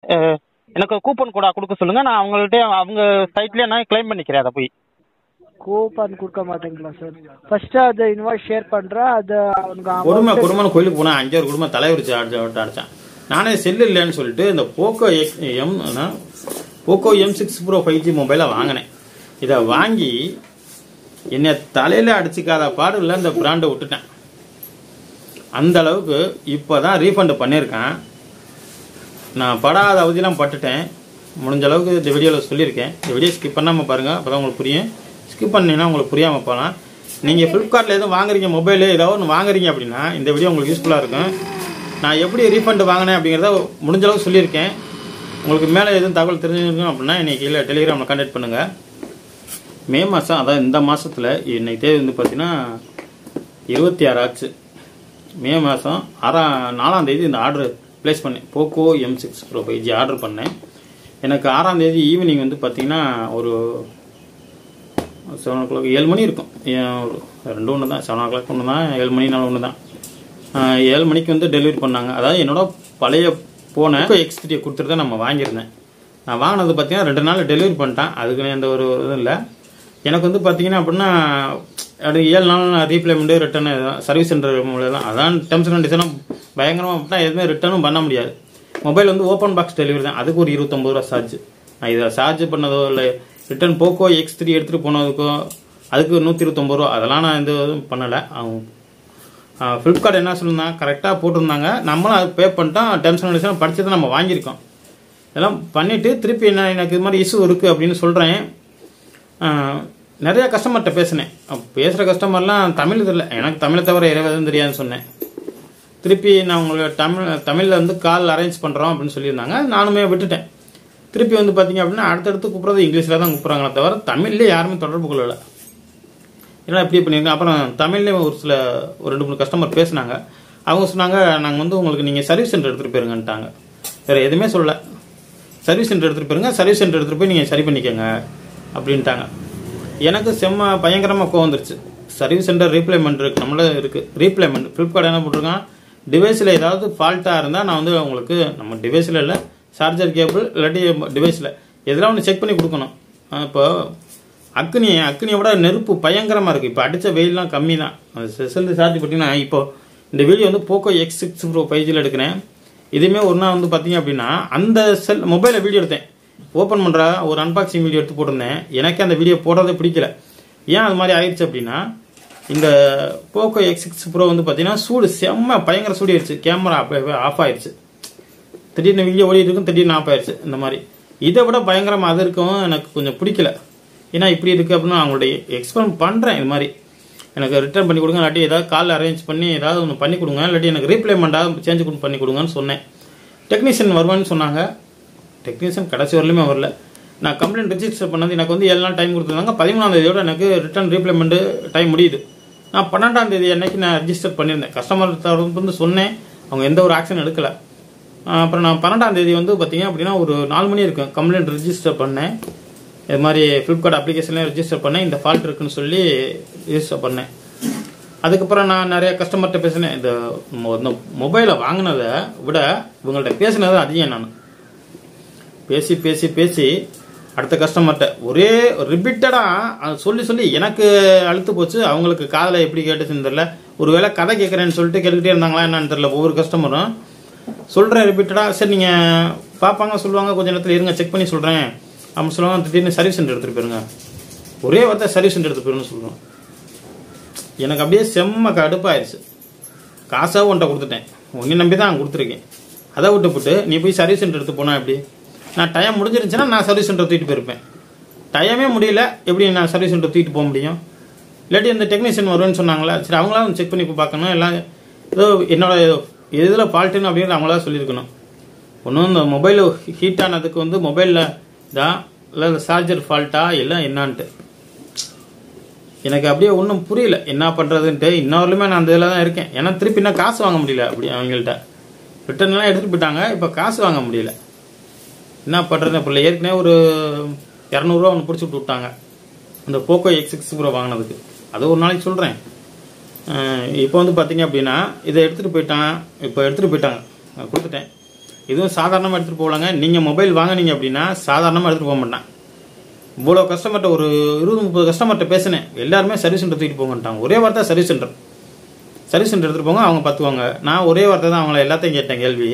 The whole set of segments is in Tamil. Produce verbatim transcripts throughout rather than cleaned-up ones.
எனக்கு கூப்பன் கூட கொடுக்க சொல்லுங்க, நான் அவங்கள்ட்ட அவங்க சைட்லயே நான் கிளைம் பண்ணிக்கிறேன். அதை போய் கூப்பன் கொடுக்க மாட்டீங்களா சார்? ஃபர்ஸ்ட் அது இன்வாய்ஸ் ஷேர் பண்றேன். அது குடும்ப குடும்பம் கோயிலுக்கு போனா அஞ்சாறு குடும்பம் தலைவரிச்சு அடிச்சான். நானே செல்லு இல்லைன்னு சொல்லிட்டு இந்த Poco M Poco M six pro five G மொபைலை வாங்கினேன். இதை வாங்கி என்னை தலையில அடிச்சுக்காத பாடு இல்லை, இந்த பிராண்டை விட்டுட்டேன். அந்த அளவுக்கு இப்போதான் ரீஃபண்ட் பண்ணியிருக்கேன். நான் படாத அவதியெல்லாம் பட்டுட்டேன். முடிஞ்ச அளவுக்கு இந்த வீடியோவில் சொல்லியிருக்கேன். இந்த வீடியோ ஸ்கிப் பண்ணாமல் பாருங்கள், அப்போ தான் உங்களுக்கு புரியும். ஸ்கிப் பண்ணிங்கன்னா உங்களுக்கு புரியாமல் போகலாம். நீங்கள் ஃப்ளிப்கார்ட்டில் எதுவும் வாங்குறீங்க, மொபைலு ஏதாவது ஒன்று வாங்குறீங்க அப்படின்னா இந்த வீடியோ உங்களுக்கு யூஸ்ஃபுல்லாக இருக்கும். நான் எப்படி ரீஃபண்ட் வாங்கினேன் அப்படிங்கிறத முடிஞ்ச அளவுக்கு சொல்லியிருக்கேன். உங்களுக்கு மேலே எதுவும் தகவல் தெரிஞ்சுக்கணும் அப்படின்னா இன்றைக்கி இல்லை டெலிகிராமில் கான்டாக்ட் பண்ணுங்கள். மே மாதம் அதான் இந்த மாதத்தில் இன்னைக்கு தேதி வந்து பார்த்தீங்கன்னா இருபத்தி ஆறு ஆச்சு. மே மாதம் ஆறாம் நாலாம் தேதி இந்த ஆர்டர் ப்ளேஸ் பண்ணேன். Poco M six pro five G order பண்ணேன். எனக்கு ஆறாம் தேதி ஈவினிங் வந்து பார்த்தீங்கன்னா ஒரு செவன் ஓ கிளாக் ஏழு மணி இருக்கும். ஒரு ரெண்டு ஒன்று தான், செவன் ஓ கிளாக் ஒன்று தான், ஏழு மணினாலும் ஒன்று தான். ஏழு மணிக்கு வந்து டெலிவரி பண்ணாங்க. அதாவது என்னோட பழைய போன எக்ஸ் த்ரீயை கொடுத்துட்டு தான் நம்ம வாங்கியிருந்தேன். நான் வாங்கினது பார்த்தீங்கன்னா ரெண்டு நாள் டெலிவரி பண்ணிட்டேன். அதுக்குன்னு எந்த ஒரு இதுவும் இல்லை. எனக்கு வந்து பார்த்தீங்கன்னா அப்படின்னா அது ஏழு நாள் நான் ரீப்ளேமெண்ட்டு ரிட்டர்னு சர்வீஸ் சென்டர் மூலம் அதான் டெர்ம்ஸ் அண்ட் கண்டிஷனும் பயங்கரமாக அப்படின்னா எதுவுமே ரிட்டர்னும் பண்ண முடியாது. மொபைல் வந்து ஓப்பன் பாக்ஸ் டெலிவரி தான். அதுக்கு ஒரு இருபத்தொம்பது ரூபா சார்ஜ். நான் இதை சார்ஜ் பண்ணதோ இல்லை ரிட்டர்ன் போக்கோ எக்ஸ் த்ரீ எடுத்துகிட்டு போனதுக்கோ அதுக்கு நூற்றி இருபத்தொம்பது ரூபா அதெல்லாம் நான் எந்த இதுவும் பண்ணலை. அவங்க ஃப்ளிப்கார்ட் என்ன சொல்லியிருந்தாங்க, கரெக்டாக போட்டிருந்தாங்க. நம்மளும் அது பே பண்ணிட்டோம். டெர்ம்ஸ் அண்ட் கண்டிஷன் படித்து தான் நம்ம வாங்கியிருக்கோம். இதெல்லாம் பண்ணிவிட்டு திருப்பி என்ன எனக்கு இது மாதிரி இஷ்யூ இருக்குது அப்படின்னு சொல்கிறேன். நிறையா கஸ்டமர்கிட்ட பேசினேன். பேசுகிற கஸ்டமர்லாம் தமிழ் இல்லை, எனக்கு தமிழை தவிர எதுவும் தெரியாதுன்னு சொன்னேன். திருப்பி நான் உங்களுக்கு தமிழ் தமிழில் வந்து கால் அரேஞ்ச் பண்ணுறோம் அப்படின்னு சொல்லியிருந்தாங்க. நானுமே விட்டுட்டேன். திருப்பி வந்து பார்த்தீங்க அப்படின்னா அடுத்தடுத்து கூப்பிட்றது இங்கிலீஷில் தான் கூப்பிட்றாங்களே தவிர தமிழ்லேயே யாருமே தொடர்பு கொள்ளலை. ஏன்னா இப்படி பண்ணியிருக்கேன். அப்புறம் தமிழ்லேயே ஒரு சில ஒரு ரெண்டு மூணு கஸ்டமர் பேசினாங்க. அவங்க சொன்னாங்க, நாங்கள் வந்து உங்களுக்கு நீங்கள் சர்வீஸ் சென்டர் எடுத்துகிட்டு போயிருங்கன்ட்டாங்க. வேறு எதுவுமே சொல்லலை. சர்வீஸ் சென்டர் எடுத்துகிட்டு போயிருங்க, சர்வீஸ் சென்டர் எடுத்துகிட்டு போய் நீங்கள் சரி பண்ணிக்கோங்க அப்படின்ட்டாங்க. எனக்கு செம்ம பயங்கரமாக கோவம் வந்துருச்சு. சர்வீஸ் சென்டர் ரீப்ளேமெண்ட் இருக்குது, நம்மள இருக்குது ரீப்ளேமெண்ட். ஃப்ளிப்கார்ட் என்ன போட்டிருக்கான், டிவைஸில் ஏதாவது ஃபால்ட்டாக இருந்தால் நான் வந்து உங்களுக்கு நம்ம டிவைஸில் இல்லை சார்ஜர் கேபிள் இல்லாட்டி டிவைஸில் எதெல்லாம் ஒன்று செக் பண்ணி கொடுக்கணும். இப்போ அக்னி அக்னியை விட நெருப்பு பயங்கரமாக இருக்குது. இப்போ அடித்த வெயிலாம் கம்மி தான். அந்த செல் சார்ஜ் பார்த்தீங்கன்னா இப்போ இந்த வீடியோ வந்து Poco X six pro five ஜியில் எடுக்கிறேன். இதுவுமே ஒரு நாள் வந்து பார்த்தீங்க அப்படின்னா அந்த செல் மொபைலில் வீடியோ எடுத்தேன். ஓப்பன் பண்ணுற ஒரு அன்பாக்சிங் வீடியோ எடுத்து போட்டிருந்தேன். எனக்கு அந்த வீடியோ போடுறதே பிடிக்கல. ஏன் அது மாதிரி ஆயிடுச்சு அப்படின்னா, இந்த போக்கோ எக்ஸ் சிக்ஸ் ப்ரோ வந்து பார்த்தீங்கன்னா சூடு செம்ம பயங்கர சூடு ஆயிடுச்சு. கேமரா ஆஃப் ஆயிடுச்சு. திடீர்னு வீடியோ ஓடிட்டு இருக்கும், திடீர்னு ஆஃப் ஆயிடுச்சு. இந்த மாதிரி இதை விட பயங்கரமாக அது இருக்கும். எனக்கு கொஞ்சம் பிடிக்கல. ஏன்னா இப்படி இருக்குது அப்படின்னு அவங்களுடைய எக்ஸ்பிளைன் பண்ணுறேன். இது மாதிரி எனக்கு ரிட்டர்ன் பண்ணி கொடுங்க, இல்லாட்டி ஏதாவது கால் அரேஞ்ச் பண்ணி ஏதாவது ஒன்று பண்ணி கொடுங்க, இல்லாட்டி எனக்கு ரீப்ளேமெண்ட்டாக சேஞ்ச் பண்ணி கொடுங்கன்னு சொன்னேன். டெக்னீஷியன் வருவான்னு சொன்னாங்க. டெக்னீஷியன் கடைசி வரலுமே வரல. நான் கம்ப்ளைண்ட் ரிஜிஸ்டர் பண்ணது எனக்கு வந்து ஏழு நாள் டைம் கொடுத்துருந்தாங்க. பதிமூணாம் தேதியோட எனக்கு ரிட்டர்ன் ரீப்ளேமெண்ட் டைம் முடியுது. நான் பன்னெண்டாம் தேதி அன்னைக்கு நான் ரிஜிஸ்டர் பண்ணியிருந்தேன். கஸ்டமர் வந்து சொன்னேன், அவங்க எந்த ஒரு ஆக்ஷன் எடுக்கலை. அப்புறம் நான் பன்னெண்டாம் தேதி வந்து பார்த்தீங்க அப்படின்னா ஒரு நாலு மணி இருக்கும் கம்ப்ளைண்ட் ரிஜிஸ்டர் பண்ணேன். இது மாதிரி ஃப்ளிப்கார்ட் அப்ளிகேஷன்லேயும் ரிஜிஸ்டர் பண்ணேன். இந்த ஃபால்ட் இருக்குன்னு சொல்லி ரிஜிஸ்டர் பண்ணேன். அதுக்கப்புறம் நான் நிறைய கஸ்டமர்கிட்ட பேசினேன். இந்த மொபைலை வாங்கினதை விட இவங்கள்ட்ட பேசினது அதிகம். நான் பேசி பேசி பேசி அடுத்த கஸ்டமர்கிட்ட ஒரே ரிப்பீட்டடாக சொல்லி சொல்லி எனக்கு அழுத்து போச்சு. அவங்களுக்கு காதில் எப்படி கேட்டுச்சுன்னு தெரியல. ஒரு வேளை கதை கேட்குறேன்னு சொல்லிட்டு கேட்டுக்கிட்டே இருந்தாங்களா என்னன்னு தெரியல. ஒவ்வொரு கஸ்டமரும் சொல்கிறேன் ரிப்பீட்டடாக. சரி நீங்கள் பார்ப்பாங்க சொல்லுவாங்க, கொஞ்சம் நேரத்தில் இருங்க செக் பண்ணி சொல்கிறேன் அப்படின்னு சொல்லுவாங்க. திடீர்னு சர்வீஸ் சென்டர் எடுத்துகிட்டு போயிருங்க, ஒரே வார்த்தை சர்வீஸ் சென்டர் எடுத்து போயிருன்னு சொல்லுவோம். எனக்கு அப்படியே செம்ம கடுப்பாயிருச்சு. காசாக உன்ட்ட கொடுத்துட்டேன், உன்னை நம்பி தான் கொடுத்துருக்கேன். அதை விட்டு போட்டு நீ போய் சர்வீஸ் சென்டர் எடுத்து போனால் எப்படி? நான் டைம் முடிஞ்சிருந்துச்சுன்னா நான் சர்வீஸ் சென்டர் தூக்கிட்டு போயிருப்பேன். டைமே முடியல, எப்படி நான் சர்வீஸ் சென்டர் தூக்கிட்டு போக முடியும்? இல்லாட்டி இந்த டெக்னீஷியன் வருவேன்னு சொன்னாங்களா, சரி அவங்களாம் செக் பண்ணி பார்க்கணும். எல்லாம் ஏதோ என்னோட எதில் ஃபால்ட்டுன்னு அப்படின்னு அவங்களா சொல்லியிருக்கணும். ஒன்றும் இந்த மொபைல் ஹீட் ஆனதுக்கு வந்து மொபைலில் தான் இல்லை சார்ஜர் ஃபால்ட்டா எல்லாம் என்னான்ட்டு எனக்கு அப்படியே ஒன்றும் புரியல என்ன பண்ணுறதுன்ட்டு. இன்னொருலுமே நான் அந்த இதில் தான் இருக்கேன். ஏன்னா திருப்பி என்ன காசு வாங்க முடியல. அப்படி அவங்கள்ட்ட ரிட்டர்ன்லாம் எடுத்துகிட்டு போயிட்டாங்க. இப்போ காசு வாங்க முடியல. என்ன பண்ணுறது? இப்போ ஏற்கனவே ஒரு இரநூறுவா ஒன்று பிடிச்சி விட்டு விட்டாங்க இந்த போக்கோ எக்ஸ் சிக்ஸ் ப்ரோ வாங்கினதுக்கு. அது ஒரு நாளைக்கு சொல்கிறேன். இப்போ வந்து பார்த்தீங்க அப்படின்னா இதை எடுத்துகிட்டு போயிட்டான். இப்போ எடுத்துகிட்டு போயிட்டாங்க, நான் கொடுத்துட்டேன். இதுவும் சாதாரணமாக எடுத்துகிட்டு போகலாங்க. நீங்கள் மொபைல் வாங்கினீங்க அப்படின்னா சாதாரணமாக எடுத்துகிட்டு போக மாட்டேன். இவ்வளோ கஸ்டமர்கிட்ட ஒரு இருபது முப்பது கஸ்டமர்கிட்ட பேசினேன். எல்லாருமே சர்வீஸ் சென்டர் தூக்கிட்டு போங்கன்ட்டாங்க. ஒரே வார்த்தை சர்வீஸ் சென்டர் சர்வீஸ் சென்டர் எடுத்துகிட்டு போங்க, அவங்க பார்த்துவாங்க. நான் ஒரே வார்த்தை தான் அவங்கள எல்லாத்தையும் கேட்டேன் கேள்வி.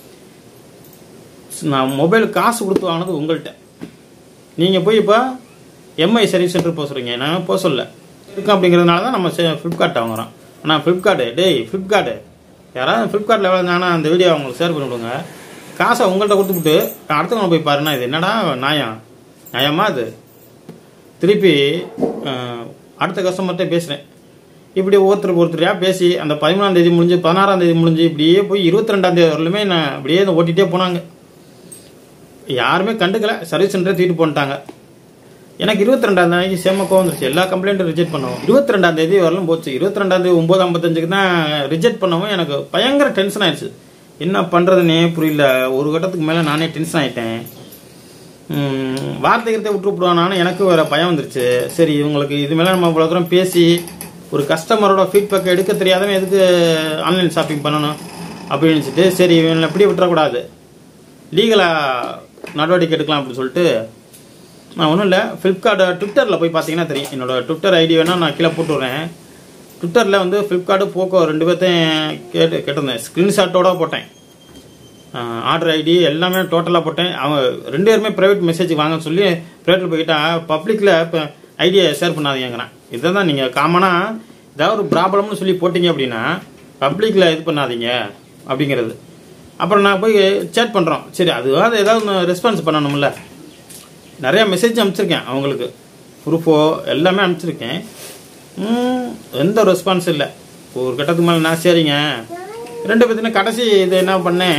நான் மொபைல் காசு கொடுத்து வாங்கினது உங்கள்கிட்ட, நீங்கள் போய் இப்போ எம்ஐ சர்வீஸ் சென்டர் போக சொல்கிறீங்க. நான் போக சொல்ல இருக்கேன் அப்படிங்கிறதுனால தான் நம்ம ஃப்ளிப்கார்ட்டை வாங்குகிறோம். ஆனால் ஃப்ளிப்கார்ட்டு டேய் ஃப்ளிப்கார்ட்டு யாராவது ஃப்ளிப்கார்ட்டில் எவ்வளோ அந்த வீடியோ அவங்களுக்கு ஷேர் பண்ணி விடுங்க. காசை உங்கள்கிட்ட கொடுத்துட்டு அடுத்தவங்க போய் பாருன்னா இது என்னடா நியாயம் நியாயமா? அது திருப்பி அடுத்த கஸ்டமர்கிட்ட பேசுகிறேன். இப்படி ஒருத்தருக்கு ஒருத்தரையாக பேசி அந்த பதிமூணாம் தேதி முடிஞ்சு பதினாறாம் தேதி முடிஞ்சு இப்படியே போய் இருபத்தி ரெண்டாம் தேதி வரலுமே நான் அப்படியே ஓட்டிகிட்டே போனாங்க. யாருமே கண்டுக்கல, சர்வீஸ் சென்டரே தூக்கிட்டு போட்டாங்க. எனக்கு இருபத்தி ரெண்டாம் தேதிக்கு சேம கோவம் வந்துருச்சு. எல்லா கம்ப்ளைண்ட்டும் ரிஜெக்ட் பண்ணுவோம். இருபத்தி ரெண்டாம் தேதி வரலும் போச்சு. இருபத்தி ரெண்டாம் தேதி ஒன்பது ஐம்பத்தஞ்சுக்கு தான் ரிஜெக்ட் பண்ணவும் எனக்கு பயங்கர டென்ஷன் ஆயிடுச்சு. என்ன பண்ணுறதுன்னே புரியல. ஒரு கட்டத்துக்கு மேலே நானே டென்ஷன் ஆகிட்டேன். வார்த்தைக்கிறத விட்டுவிடுவானான்னு எனக்கு வேற பயம் வந்துருச்சு. சரி இவங்களுக்கு இது மேலே நம்ம இவ்வளோ தூரம் பேசி ஒரு கஸ்டமரோட ஃபீட்பேக் எடுக்க தெரியாதவன் எதுக்கு ஆன்லைன் ஷாப்பிங் பண்ணணும் அப்படின்னு நினச்சிட்டு சரி இவங்களை எப்படி விட்டுறக்கூடாது, லீகலாக நடவடிக்கை எடுக்கலாம் அப்படின்னு சொல்லிட்டு நான் ஒன்றும் இல்லை. ஃப்ளிப்கார்ட் ட்விட்டரில் போய் பார்த்தீங்கன்னா தெரியும். என்னோட ட்விட்டர் ஐடி வேணால் நான் கீழே போட்டு விட்றேன். ட்விட்டரில் வந்து ஃப்ளிப்கார்ட்டு போக்கோ ரெண்டு பேர்த்தையும் கேட்டு கேட்டிருந்தேன். ஸ்க்ரீன்ஷாட்டோட போட்டேன். ஆர்டர் ஐடி எல்லாமே டோட்டலாக போட்டேன். அவங்க ரெண்டு பேருமே ப்ரைவேட் மெசேஜ் வாங்கன்னு சொல்லி ப்ரைவேட்டில் போய்கிட்டா பப்ளிக்கில் இப்போ ஐடியா ஷேர் பண்ணாதீங்கிறேன். இதை தான் நீங்கள் காமனாக ஏதாவது ஒரு ப்ராப்ளம்னு சொல்லி போட்டிங்க அப்படின்னா பப்ளிக்கில் இது பண்ணாதீங்க அப்படிங்கிறது. அப்புறம் நான் போய் சேட் பண்ணுறோம். சரி அதுவாது ஏதாவது ரெஸ்பான்ஸ் பண்ணணும்ல. நிறையா மெசேஜ் அனுப்பிச்சிருக்கேன் அவங்களுக்கு, ப்ரூஃபோ எல்லாமே அனுப்பிச்சிருக்கேன். எந்த ரெஸ்பான்ஸ் இல்லை. ஒரு கட்டத்துக்கு மேலே நான் சரிங்க ரெண்டு பேர்த்துனா கடைசி இது என்ன பண்ணேன்,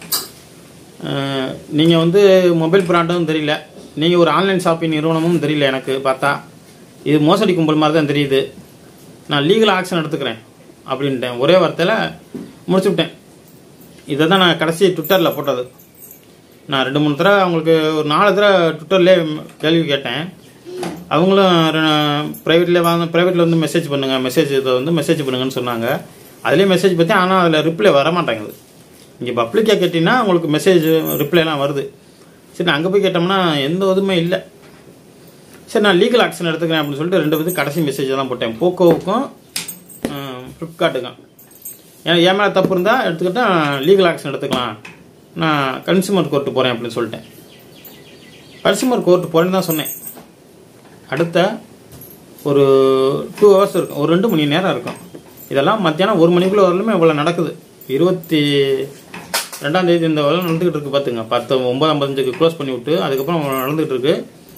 நீங்கள் வந்து மொபைல் பிராண்டும் தெரியல, நீங்கள் ஒரு ஆன்லைன் ஷாப்பிங் நிறுவனமும் தெரியல, எனக்கு பார்த்தா இது மோசடி கும்பல் மாதிரி தான் தெரியுது, நான் லீகல் ஆக்ஷன் எடுத்துக்கிறேன் அப்படின்ட்டேன். ஒரே வார்த்தையில் முடிச்சு விட்டேன். இதை தான் நான் கடைசி ட்விட்டரில் போட்டது. நான் ரெண்டு மூணு தடவை அவங்களுக்கு ஒரு நாலு தடவை ட்விட்டர்லேயே கேள்வி கேட்டேன். அவங்களும் ப்ரைவேட்லேயே வாங்க ப்ரைவேட்டில் வந்து மெசேஜ் பண்ணுங்கள் மெசேஜ் இதை வந்து மெசேஜ் பண்ணுங்கன்னு சொன்னாங்க. அதுலேயே மெசேஜ் பற்றி ஆனால் அதில் ரிப்ளை வர மாட்டேங்குது. இங்கே பப்ளிக்காக கேட்டிங்கன்னா உங்களுக்கு மெசேஜ் ரிப்ளைலாம் வருது. சரி நான் அங்கே போய் கேட்டோம்னா எந்த இதுவுமே இல்லை. சரி நான் லீகல் ஆக்ஷன் எடுத்துக்கிறேன் அப்படின்னு சொல்லிட்டு ரெண்டு பேருக்கு கடைசி மெசேஜ் தான் போட்டேன், போக்கோவுக்கும் ஃப்ளிப்கார்ட்டுக்கும். ஏன்னா என் மேலே தப்பு இருந்தால் எடுத்துக்கிட்டால் லீகல் ஆக்ஷன் எடுத்துக்கலாம், நான் கன்சியூமர் கோர்ட்டு போகிறேன் அப்படின்னு சொல்லிட்டேன். கன்சியூமர் கோர்ட்டு போகிறேன்னு தான் சொன்னேன். அடுத்த ஒரு டூ ஹவர்ஸ் இருக்கும், ஒரு ரெண்டு மணி நேரம் இருக்கும். இதெல்லாம் மத்தியானம் ஒரு மணிக்குள்ளே வரலுமே இவ்வளோ நடக்குது. இருபத்தி ரெண்டாம் தேதி இந்த வேலை நடந்துகிட்டு இருக்கு பார்த்துங்க. பத்து ஒன்பது ஐம்பத்தஞ்சுக்கு க்ளோஸ் பண்ணி விட்டு அதுக்கப்புறம் நடந்துகிட்டு இருக்கு.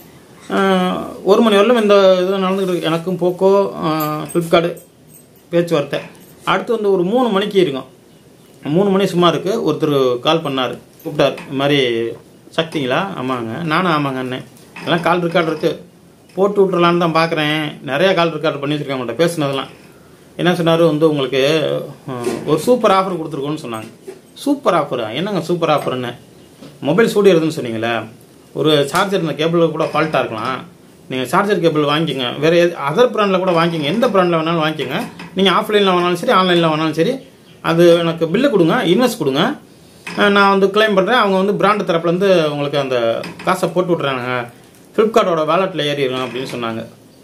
ஒரு மணி வரலும் இந்த இது நடந்துகிட்டு இருக்கு. எனக்கும் போக்கோ ஃப்ளிப்கார்ட்டு பேச்சுவார்த்தை. அடுத்து வந்து ஒரு மூணு மணிக்கு இருக்கும். மூணு மணி சும்மா இருக்குது. ஒருத்தர் கால் பண்ணார், கூப்பிட்டார். இது மாதிரி சக்திங்களா? ஆமாங்க. நானும் ஆமாங்கண்ணே. எல்லாம் கால் ரெக்கார்டு இருக்குது, போட்டு விட்றலான்னு தான் பார்க்குறேன். நிறையா கால் ரெக்கார்டு பண்ணி வச்சுருக்கேன் உங்கள்கிட்ட பேசுனதெல்லாம். என்ன சொன்னார், வந்து உங்களுக்கு ஒரு சூப்பர் ஆஃபர் கொடுத்துருக்கோன்னு சொன்னாங்க. சூப்பர் ஆஃபரா? என்னங்க சூப்பர் ஆஃபர்ன்னு? மொபைல் சூடியறதுன்னு சொன்னீங்களே, ஒரு சார்ஜர் இந்த கேபிளில் கூட ஃபால்ட்டாக இருக்கலாம், நீங்கள் சார்ஜர் கேபிள் வாங்கிக்கோங்க, வேறு எது அதர் ப்ராண்டில் கூட வாங்கிக்கோங்க, எந்த ப்ராண்டில் வேணாலும் வாங்கிக்கோங்க, நீங்கள் ஆஃப்லைனில் வேணாலும் சரி ஆன்லைனில் வேணாலும் சரி, அது எனக்கு பில்லு கொடுங்க, இன்வெஸ்ட் கொடுங்க, நான் வந்து கிளைம் பண்ணுறேன். அவங்க வந்து பிராண்டு தரப்புலேருந்து உங்களுக்கு அந்த காசை போட்டு விட்றாங்க, ஃப்ளிப்கார்ட்டோட வேலெட்டில் ஏறிடும் அப்படின்னு சொன்னாங்க.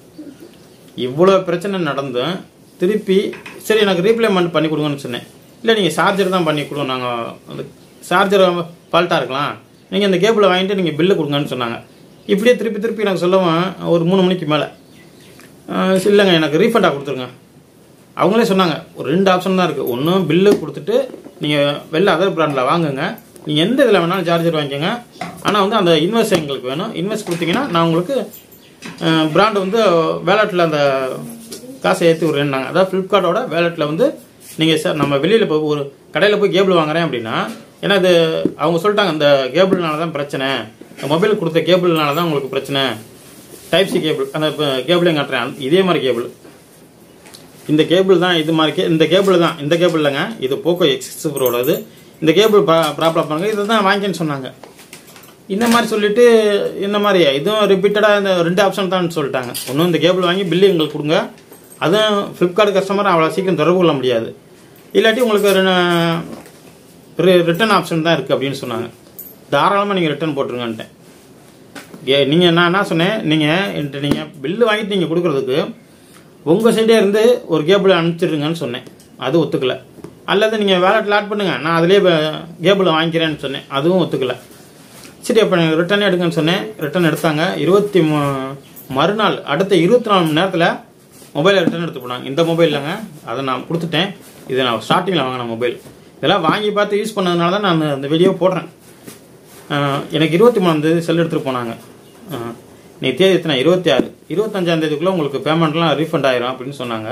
இவ்வளோ பிரச்சனை நடந்தும் திருப்பி சரி எனக்கு ரீப்ளேமெண்ட் பண்ணி கொடுங்கன்னு சொன்னேன். இல்லை நீங்கள் சார்ஜர் தான் பண்ணி கொடுங்க, நாங்கள் அந்த சார்ஜர் ஃபால்ட்டாக இருக்கலாம், நீங்கள் இந்த கேபிளை வாங்கிட்டு நீங்கள் பில்லு கொடுங்கன்னு சொன்னாங்க. இப்படியே திருப்பி திருப்பி எனக்கு சொல்லவும் ஒரு மூணு மணிக்கு மேலே இல்லைங்க எனக்கு ரீஃபண்டாக கொடுத்துருங்க. அவங்களே சொன்னாங்க ஒரு ரெண்டு ஆப்ஷன் தான் இருக்குது. ஒன்று பில்லு கொடுத்துட்டு நீங்கள் வெளில அதர் பிராண்டில் வாங்குங்க, நீங்கள் எந்த இதில் வேணாலும் சார்ஜர் வாங்கிக்கோங்க, ஆனால் வந்து அந்த இன்வெஸ்ட் எங்களுக்கு வேணும், இன்வெஸ்ட் கொடுத்தீங்கன்னா நான் உங்களுக்கு பிராண்டு வந்து வேலெட்டில் அந்த காசை ஏற்றி விட்றேன்னாங்க. அதாவது ஃப்ளிப்கார்ட்டோட வேலெட்டில் வந்து நீங்கள் சார் நம்ம வெளியில் போய் ஒரு கடையில் போய் கேபிள் வாங்குறேன் அப்படின்னா, ஏன்னா இது அவங்க சொல்லிட்டாங்க இந்த கேபிள்னால தான் பிரச்சனை, மொபைல் கொடுத்த கேபிள்னால தான் உங்களுக்கு பிரச்சனை, டைப் சி கேபிள் அந்த கேபிளையும் காட்டுறேன், இதே மாதிரி கேபிள் இந்த கேபிள் தான், இது மாதிரி இந்த கேபிள் தான், இந்த கேபிள் இல்லைங்க, இது போக்கோ எக்ஸ் ப்ரோடது, இந்த கேபிள் ப்ராப்ளம் பண்ணுங்க, இதை தான் வாங்கின்னு சொன்னாங்க. இந்த மாதிரி சொல்லிட்டு இந்த மாதிரி இதுவும் ரிப்பீட்டடாக இந்த ரெண்டு ஆப்ஷன் தான் சொல்லிட்டாங்க. ஒன்றும் இந்த கேபிள் வாங்கி பில்லு எங்களுக்கு கொடுங்க, அதுவும் ஃப்ளிப்கார்ட் கஸ்டமர் அவ்வளோ சீக்கிரம் தொடர்பு கொள்ள முடியாது, இல்லாட்டி உங்களுக்கு ரிட்டர்ன் ஆப்ஷன் தான் இருக்குது அப்படின்னு சொன்னாங்க. தாராளமாக நீங்கள் ரிட்டர்ன் போட்டுருங்கன்ட்டேன். ஏ நீங்கள் நான் என்ன சொன்னேன், நீங்கள் என்கிட்ட நீங்கள் பில்லு வாங்கிட்டு நீங்கள் கொடுக்குறதுக்கு உங்கள் சைடே இருந்து ஒரு கேபிள் அனுப்பிச்சிடுங்கன்னு சொன்னேன். அது ஒத்துக்கலை. அல்லது நீங்கள் வேலெட்டில் ஆட் பண்ணுங்கள், நான் அதிலே கேபிள் வாங்கிக்கிறேன்னு சொன்னேன். அதுவும் ஒத்துக்கலை. சரி, அப்போ நீங்கள் ரிட்டர்ன் எடுங்கன்னு சொன்னேன். ரிட்டர்ன் எடுத்தாங்க. இருபத்தி மறுநாள் அடுத்த இருபத்தி நாலு மணி நேரத்தில் மொபைலை ரிட்டர்ன் எடுத்து போனாங்க. இந்த மொபைல் இல்லைங்க, அதை நான் கொடுத்துட்டேன். இதை நான் ஸ்டார்டிங்கில் வாங்கின மொபைல். இதெல்லாம் வாங்கி பார்த்து யூஸ் பண்ணதுனால தான் நான் அந்த வீடியோ போடுறேன். எனக்கு இருபத்தி மூணாந்தேதி செல் எடுத்துகிட்டு போனாங்க. நீ தேதி எத்தனை, இருபத்தி ஆறு இருபத்தஞ்சாந்தேதிக்குள்ளே உங்களுக்கு பேமெண்ட்லாம் ரீஃபண்ட் ஆயிரும் அப்படின்னு சொன்னாங்க.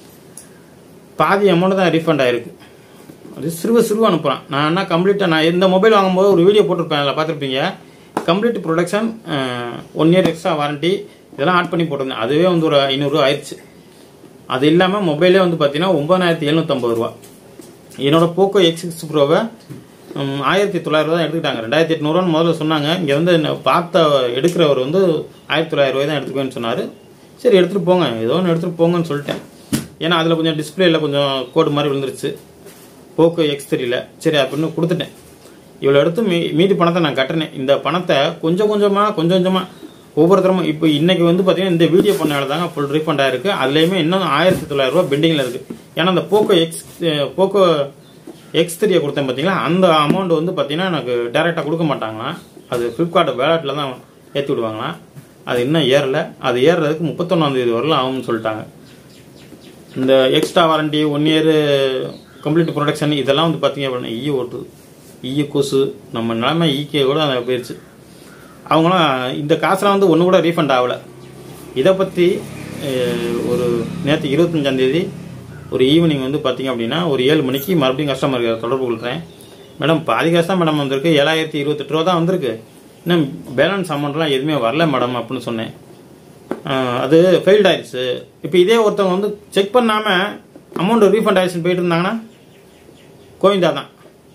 பாதி அமௌண்ட் தான் ரீஃபண்ட் ஆயிருக்கு. அது சிறுவ சிறுவ அனுப்புகிறான். நான் என்ன கம்ப்ளீட்டாக நான் இந்த மொபைல் வாங்கும்போது ஒரு வீடியோ போட்டிருப்பேன், அதில் பார்த்துருப்பீங்க. Complete protection, one year extra warranty இதெல்லாம் ஆட் பண்ணி போட்டிருந்தேன். அதுவே வந்து ஒரு ஐநூறுரூவா ஆயிடுச்சு. அது இல்லாமல் மொபைலே வந்து பார்த்தீங்கன்னா ஒன்பதாயிரத்தி எழுநூற்றம்பது ரூபா. என்னோட போக்கோ எக்ஸ் சிக்ஸ் ப்ரோவை ஆயிரத்தி தொள்ளாயிரம் ரூபா தான் எடுத்துக்கிட்டாங்க. ரெண்டாயிரத்தி எட்நூறுவான்னு முதல்ல சொன்னாங்க. இங்கே வந்து பார்த்த எடுக்கிறவர் வந்து ஆயிரத்தி தொள்ளாயிரம் ரூபாய் தான் எடுத்துக்குவேன்னு சொன்னார். சரி, எடுத்துகிட்டு போங்க, ஏதோ ஒன்று எடுத்துகிட்டு போங்கன்னு சொல்லிட்டேன். ஏன்னா அதில் கொஞ்சம் டிஸ்பிளேயில் கொஞ்சம் கோடு மாதிரி விழுந்துருச்சு போக்கோ எக்ஸ் த்ரீல. சரி அப்படின்னு கொடுத்துட்டேன். இவ்வளோ எடுத்து மீ மீதி பணத்தை நான் கட்டினேன். இந்த பணத்தை கொஞ்சம் கொஞ்சமாக கொஞ்சம் கொஞ்சமாக ஒவ்வொருத்தரமும் இப்போ இன்றைக்கி வந்து பார்த்தீங்கன்னா இந்த வீடியோ பண்ணால தாங்க ஃபுல் ரீஃபண்ட் ஆகிருக்கு. அதுலேயுமே இன்னும் ஆயிரத்தி தொள்ளாயிரம் ரூபா பெண்டிங்கில் இருக்குது. ஏன்னா அந்த போக்கோ எக்ஸ் போக்கோ எக்ஸ் த்ரீயை கொடுத்தேன் பார்த்தீங்களா, அந்த அமௌண்ட் வந்து பார்த்தீங்கன்னா எனக்கு டேரெக்டாக கொடுக்க மாட்டாங்களாம். அது ஃப்ளிப்கார்ட் வேலெட்டில் தான் ஏற்றி விடுவாங்களாம். அது இன்னும் ஏறலை. அது ஏறுறதுக்கு முப்பத்தொன்னாந்தேதி வரலாம் ஆகும்னு சொல்லிட்டாங்க. இந்த extra warranty, one year complete protection இதெல்லாம் வந்து பார்த்தீங்க அப்படின்னா ஈ ஓட்டுது, ஈ கொசு. நம்ம நிலைமை ஈக்கே கூட அதை போயிடுச்சு. அவங்களாம் இந்த காசெலாம் வந்து ஒன்று கூட ரீஃபண்ட் ஆகலை. இதை பற்றி ஒரு நேற்று இருபத்தஞ்சாந்தேதி ஒரு ஈவினிங் வந்து பார்த்தீங்க அப்படின்னா ஒரு ஏழு மணிக்கு மறுபடியும் கஸ்டமர் தொடர்பு கொள்கிறேன். மேடம் பாதி காசு தான் மேடம் வந்திருக்கு, ஏழாயிரத்தி இருபத்தெட்டு ரூபா தான் வந்திருக்கு, இன்னும் பேலன்ஸ் அமௌண்ட்லாம் எதுவுமே வரல மேடம் அப்படின்னு சொன்னேன். அது ஃபெயில்ட் ஆயிடுச்சு. இப்போ இதே ஒருத்தவங்க வந்து செக் பண்ணாமல் அமௌண்ட் ரீஃபண்ட் ஆயிடுச்சுன்னு போயிட்டு இருந்தாங்கன்னா கோவிந்தா தான்.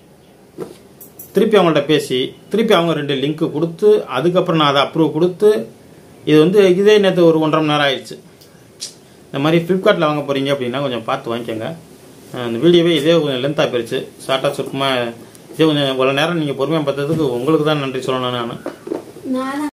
திருப்பி அவங்கள்ட்ட பேசி திருப்பி அவங்க ரெண்டு லிங்க்கு கொடுத்து அதுக்கப்புறம் நான் அதை அப்ரூவ் கொடுத்து இது வந்து இதே நேற்று ஒரு ஒன்றரை மணி நேரம் ஆயிடுச்சு. இந்த மாதிரி ஃப்ளிப்கார்ட்டில் வாங்க போகிறீங்க அப்படின்னா கொஞ்சம் பார்த்து வாங்கிக்கோங்க. இந்த வீடியோவே இதே கொஞ்சம் லென்த்தாக போயிடுச்சு. ஷார்ட்டாக சுருக்கமாக இதே கொஞ்சம் இவ்வளோ நேரம் நீங்கள் பொறுமையாக பார்த்ததுக்கு உங்களுக்கு தான் நன்றி சொல்லணும் நான்.